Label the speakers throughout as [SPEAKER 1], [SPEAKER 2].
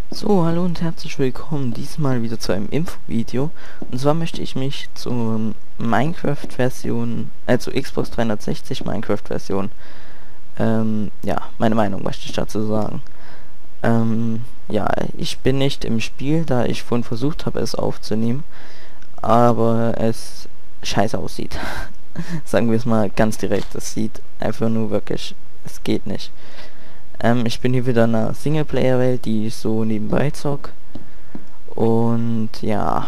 [SPEAKER 1] So, hallo und herzlich willkommen diesmal wieder zu einem Infovideo. Und zwar möchte ich mich zur Minecraft-Version, zur Xbox 360 Minecraft-Version, ja, meine Meinung möchte ich dazu sagen. Ja, ich bin nicht im Spiel, da ich vorhin versucht habe, es aufzunehmen, aber es scheiße aussieht. Sagen wir es mal ganz direkt, es sieht einfach nur wirklich, es geht nicht. Ich bin hier wieder in einer Singleplayer-Welt, die ich so nebenbei zock. Und ja,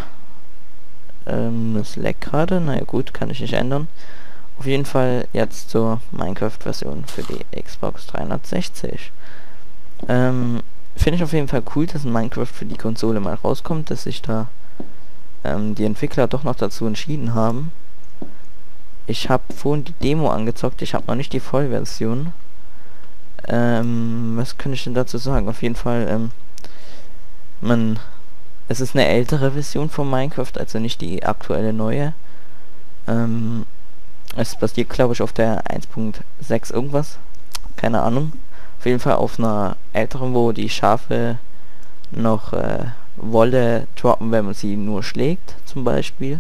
[SPEAKER 1] es leckt gerade. Naja gut, kann ich nicht ändern. Auf jeden Fall jetzt zur Minecraft-Version für die Xbox 360. Finde ich auf jeden Fall cool, dass ein Minecraft für die Konsole mal rauskommt, dass sich da die Entwickler doch noch dazu entschieden haben. Ich habe vorhin die Demo angezockt, ich habe noch nicht die Vollversion. Was kann ich denn dazu sagen? Auf jeden Fall, es ist eine ältere Version von Minecraft, also nicht die aktuelle neue. Es basiert, glaube ich, auf der 1.6 irgendwas. Keine Ahnung. Auf jeden Fall auf einer älteren, wo die Schafe noch Wolle droppen, wenn man sie nur schlägt, zum Beispiel.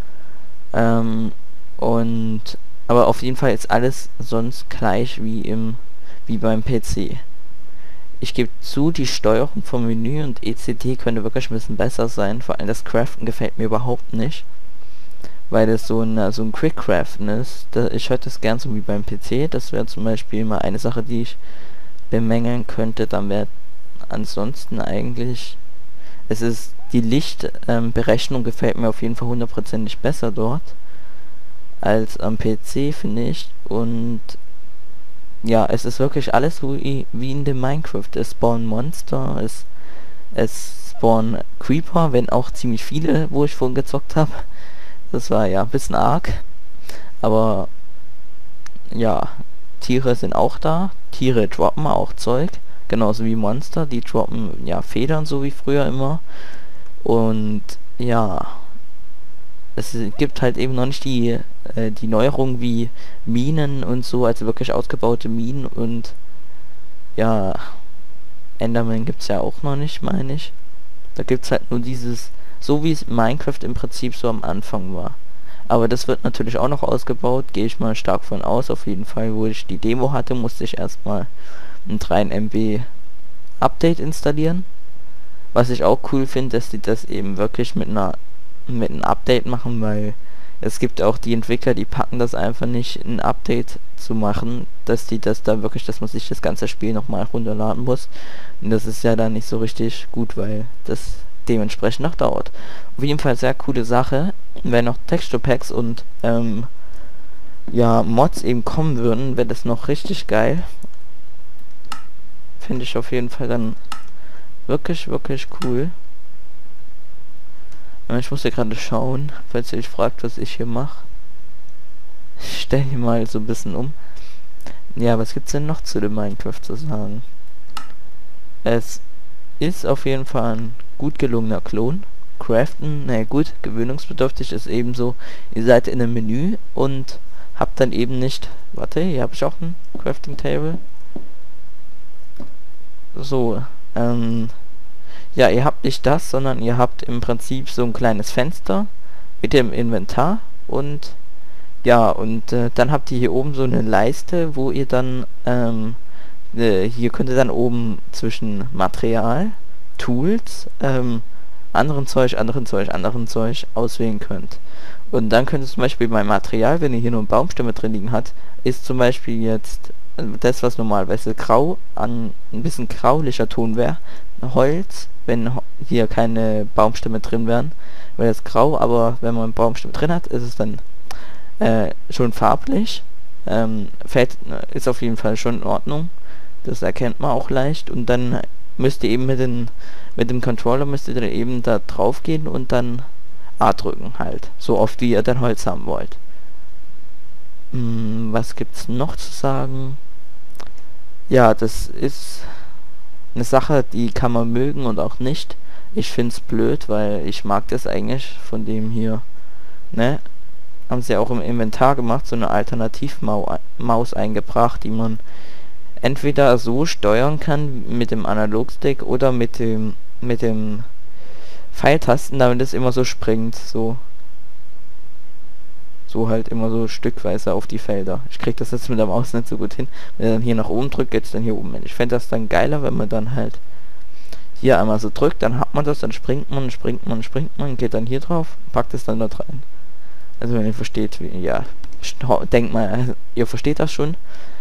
[SPEAKER 1] Und aber auf jeden Fall ist alles sonst gleich wie beim PC. Ich gebe zu, die Steuerung vom Menü und ECT könnte wirklich ein bisschen besser sein. Vor allem das Craften gefällt mir überhaupt nicht. Weil das so ein Quick Craften ist. Ich hätte das gern so wie beim PC. Das wäre zum Beispiel mal eine Sache, die ich bemängeln könnte. Dann wäre ansonsten eigentlich... Es ist die Lichtberechnung gefällt mir auf jeden Fall hundertprozentig besser dort als am PC, finde ich. Und ja, es ist wirklich alles so wie in dem Minecraft. Es spawnen Monster, es spawnen Creeper, wenn auch ziemlich viele, wo ich vorhin gezockt habe. Das war ja ein bisschen arg. Aber ja, Tiere sind auch da. Tiere droppen auch Zeug. Genauso wie Monster, die droppen ja Federn, so wie früher immer. Und ja, es gibt halt eben noch nicht die Neuerung wie Minen und so, also wirklich ausgebaute Minen und ja, Enderman gibt's ja auch noch nicht, meine ich. Da gibt's halt nur dieses, so wie es Minecraft im Prinzip so am Anfang war. Aber das wird natürlich auch noch ausgebaut, gehe ich mal stark von aus. Auf jeden Fall, wo ich die Demo hatte, musste ich erstmal ein 3 MB Update installieren. Was ich auch cool finde, dass die das eben wirklich mit einem Update machen, weil es gibt auch die Entwickler, die packen das einfach nicht, ein Update zu machen, dass die das da wirklich, dass man sich das ganze Spiel nochmal runterladen muss. Und das ist ja dann nicht so richtig gut, weil das dementsprechend noch dauert. Auf jeden Fall sehr coole Sache. Wenn noch Texture Packs und ja, Mods eben kommen würden, wäre das noch richtig geil. Finde ich auf jeden Fall dann wirklich, wirklich cool. Ich muss ja gerade schauen, falls ihr euch fragt, was ich hier mache. Ich stelle hier mal so ein bisschen um. Ja, was gibt's denn noch zu dem Minecraft zu sagen? Es ist auf jeden Fall ein gut gelungener Klon. Craften, naja gut, gewöhnungsbedürftig ist ebenso. Ihr seid in einem Menü und habt dann eben nicht... Warte, hier habe ich auch ein Crafting Table. So, ja, ihr habt nicht das, sondern ihr habt im Prinzip so ein kleines Fenster mit dem Inventar und ja, und dann habt ihr hier oben so eine Leiste, wo ihr dann, hier könnt ihr dann oben zwischen Material, Tools, anderen Zeug auswählen könnt. Und dann könnt ihr zum Beispiel bei Material, wenn ihr hier nur eine Baumstämme drin liegen habt, ist zum Beispiel jetzt das, was normalerweise ein bisschen graulicher Ton wäre, Holz, wenn hier keine Baumstämme drin wären, wäre das grau, aber wenn man Baumstämme drin hat, ist es dann schon farblich. Ist auf jeden Fall schon in Ordnung. Das erkennt man auch leicht. Und dann müsst ihr eben mit dem Controller müsst ihr dann eben da drauf gehen und dann A drücken halt. So oft wie ihr dann Holz haben wollt. Was gibt's noch zu sagen? Ja, das ist eine Sache, die kann man mögen und auch nicht. Ich find's blöd, weil ich mag das eigentlich von dem hier, ne? Haben sie auch im Inventar gemacht, so eine Alternativmaus eingebracht, die man entweder so steuern kann mit dem Analogstick oder mit dem Pfeiltasten, damit es immer so springt, so halt immer so stückweise auf die Felder. Ich krieg das jetzt mit der Maus nicht so gut hin. Wenn er dann hier nach oben drückt, geht's dann hier oben hin. Ich fände das dann geiler, wenn man dann halt hier einmal so drückt, dann hat man das, dann springt man, geht dann hier drauf, packt es dann dort rein. Also wenn ihr versteht, ja, denkt mal, ihr versteht das schon.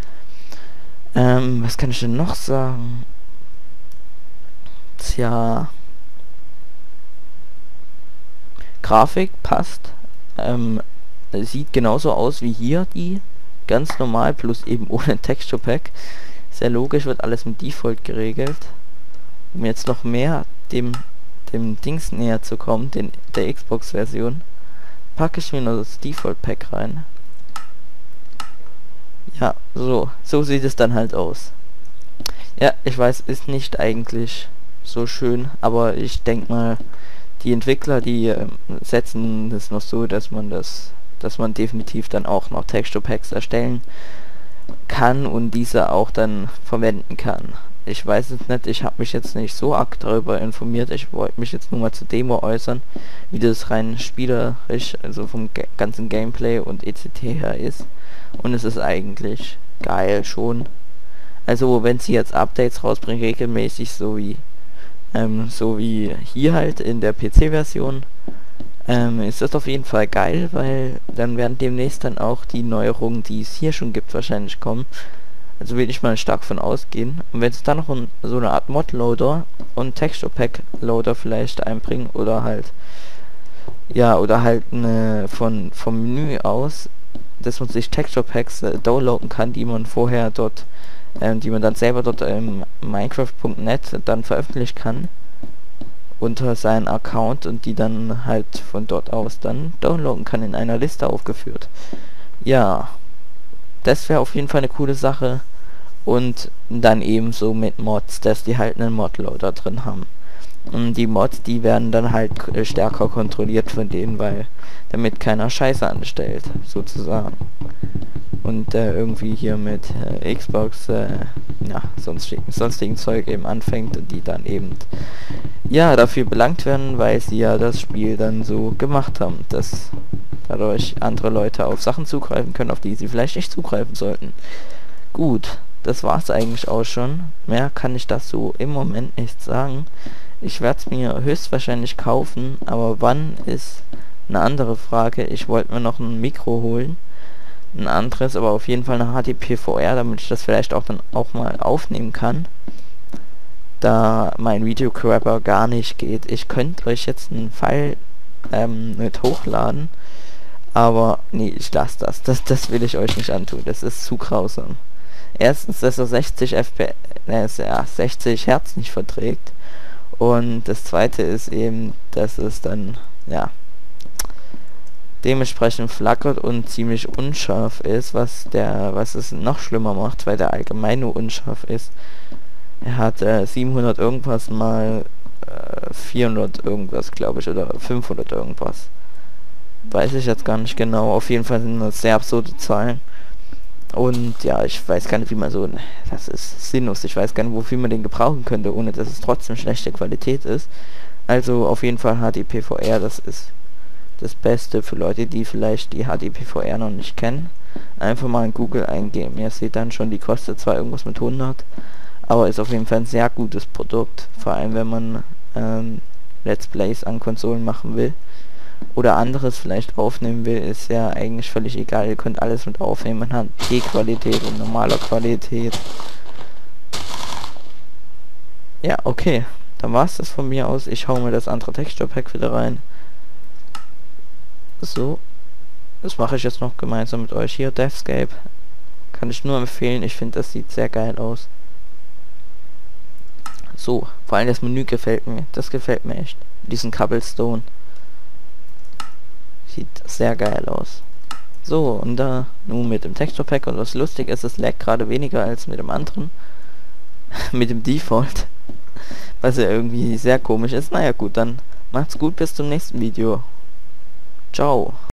[SPEAKER 1] Was kann ich denn noch sagen? Tja, Grafik passt. Sieht genauso aus wie hier die. Ganz normal, plus eben ohne Texture Pack. Sehr logisch, wird alles mit Default geregelt. Um jetzt noch mehr dem Dings näher zu kommen, der Xbox-Version, packe ich mir noch das Default Pack rein. Ja, so sieht es dann halt aus. Ja, ich weiß, ist nicht eigentlich so schön, aber ich denke mal, die Entwickler, die setzen das noch so, dass man definitiv dann auch noch Texture Packs erstellen kann und diese auch dann verwenden kann. Ich weiß es nicht, ich habe mich jetzt nicht so arg darüber informiert, ich wollte mich jetzt nur mal zur Demo äußern, wie das rein spielerisch, also vom ganzen Gameplay und etc. her ist. Und es ist eigentlich geil schon. Also wenn sie jetzt Updates rausbringen, regelmäßig, so wie hier halt in der PC-Version, ist das auf jeden Fall geil, weil dann werden demnächst dann auch die Neuerungen, die es hier schon gibt, wahrscheinlich kommen. Also will ich mal stark von ausgehen. Und wenn es dann noch so eine Art Mod-Loader und Texture Pack-Loader vielleicht einbringen oder halt vom Menü aus, dass man sich Texture Packs downloaden kann, die man vorher dort, die man dann selber dort im Minecraft.net dann veröffentlichen kann unter seinen Account und die dann halt von dort aus dann downloaden kann, in einer Liste aufgeführt. Ja, das wäre auf jeden Fall eine coole Sache. Und dann ebenso mit Mods, dass die halt einen Modloader drin haben. Und die Mods, die werden dann halt stärker kontrolliert von denen, weil damit keiner Scheiße anstellt, sozusagen. Und irgendwie hier mit Xbox, sonstigen Zeug eben anfängt und die dann eben, ja, dafür belangt werden, weil sie ja das Spiel dann so gemacht haben, dass dadurch andere Leute auf Sachen zugreifen können, auf die sie vielleicht nicht zugreifen sollten. Gut, das war's eigentlich auch schon. Mehr kann ich dazu im Moment nicht sagen. Ich werde es mir höchstwahrscheinlich kaufen, aber wann ist eine andere Frage. Ich wollte mir noch ein Mikro holen. Ein anderes, aber auf jeden Fall eine HDPVR, damit ich das vielleicht auch dann auch mal aufnehmen kann. Da mein Videograbber gar nicht geht. Ich könnte euch jetzt einen File mit hochladen, aber nee, ich lasse das. Das will ich euch nicht antun. Das ist zu grausam. Erstens, dass er 60 Hertz nicht verträgt. Und das zweite ist eben, dass es dann, ja, dementsprechend flackert und ziemlich unscharf ist, was es noch schlimmer macht, weil der allgemein nur unscharf ist. Er hat 700 irgendwas mal 400 irgendwas, glaube ich, oder 500 irgendwas. Weiß ich jetzt gar nicht genau. Auf jeden Fall sind das sehr absurde Zahlen. Und ja, ich weiß gar nicht, wie man so... Das ist sinnlos. Ich weiß gar nicht, wofür man den gebrauchen könnte, ohne dass es trotzdem schlechte Qualität ist. Also auf jeden Fall HDPVR, das ist das Beste für Leute, die vielleicht die HDPVR noch nicht kennen. Einfach mal in Google eingeben. Ihr seht dann schon, die kostet zwar irgendwas mit 100, aber ist auf jeden Fall ein sehr gutes Produkt. Vor allem, wenn man Let's Plays an Konsolen machen will. Oder anderes vielleicht aufnehmen will, ist ja eigentlich völlig egal. Ihr könnt alles mit aufnehmen. Man hat D-Qualität und normaler Qualität. Ja, okay. Dann war es das von mir aus. Ich hau mir das andere Texture Pack wieder rein. So. Das mache ich jetzt noch gemeinsam mit euch hier. Deathscape. Kann ich nur empfehlen. Ich finde, das sieht sehr geil aus. So. Vor allem das Menü gefällt mir. Das gefällt mir echt. Diesen Cobblestone. Sieht sehr geil aus. So, und da nun mit dem Texture Pack, und was lustig ist, es lag gerade weniger als mit dem anderen. Mit dem Default. Was ja irgendwie sehr komisch ist. Naja gut, dann macht's gut, bis zum nächsten Video. Ciao.